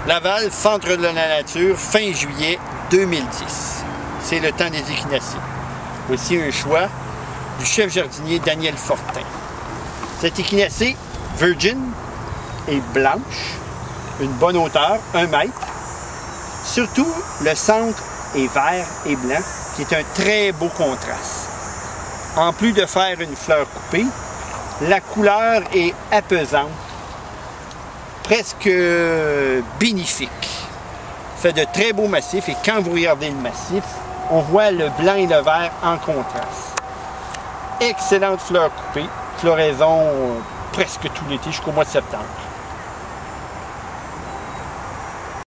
Laval, centre de la nature, fin juillet 2010. C'est le temps des échinacées. Voici un choix du chef jardinier Daniel Fortin. Cette échinacée, virgin, est blanche, une bonne hauteur, 1 mètre. Surtout, le centre est vert et blanc, qui est un très beau contraste. En plus de faire une fleur coupée, la couleur est apaisante, presque bénifique. Fait de très beaux massifs et quand vous regardez le massif, on voit le blanc et le vert en contraste. Excellente fleur coupée, floraison presque tout l'été jusqu'au mois de septembre.